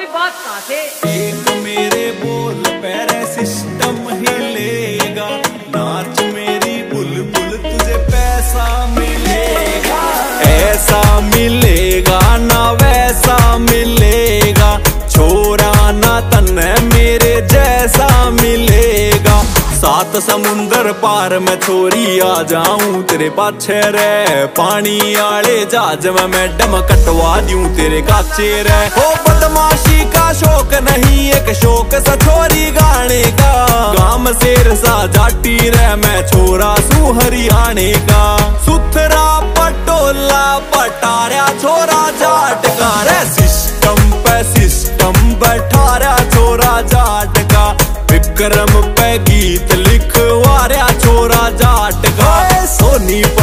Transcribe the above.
कोई बात कहाँ से? एक मेरे बोल पैरे सिस्टम हिलेगा, नाच मेरी बुलबुल तुझे पैसा मिलेगा। ऐसा मिलेगा ना वैसा मिलेगा, छोरा ना तन्ने मेरे जैसा मिलेगा। सात समुंदर पार मैं छोरी आ जाऊं तेरे पाछे रे, पानी आले जहाज में मैडम कटवा दूं तेरे काचे रे। हो बदमाशी का शौक नहीं एक शौक सा छोरी गाने का, गाम शेर सा जाटी रे मैं छोरा सू हरियाणे का। सुथरा पटोला पटारा छोरा जाट का रे, सिस्टम पे सिस्टम बैठा रहा छोरा जाट का। विक्रम पे गीत लिखवा रहा छोरा जाट का। सोनी